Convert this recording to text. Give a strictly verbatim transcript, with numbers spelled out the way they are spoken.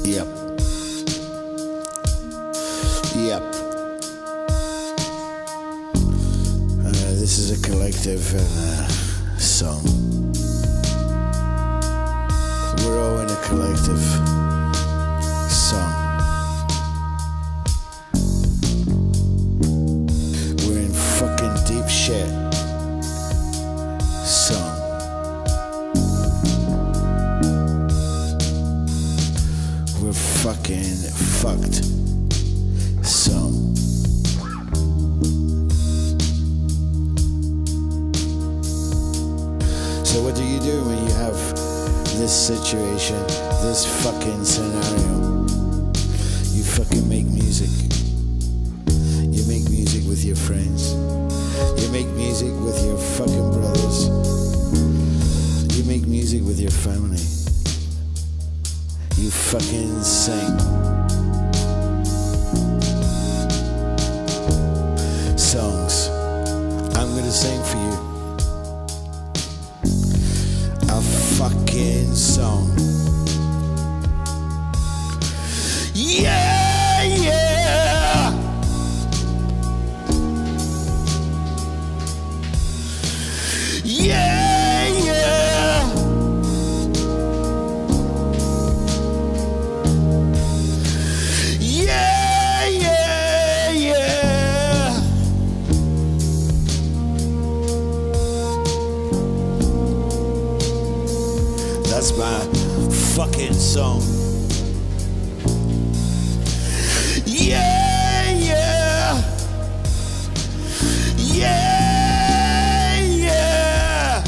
Yep. Yep. Uh, this is a collective uh, song. We're all in a collective song. We're in fucking deep shit song. We're fucking fucked song. So what do you do when you have this situation, this fucking scenario? You fucking make music. You make music with your friends. You make music with your fucking brothers. You make music with your family. You fucking sing songs. I'm gonna sing for you a fucking song. Yeah, yeah. Yeah, yeah. Yeah, yeah, yeah. That's my fucking song. Yeah, yeah. Yeah, yeah.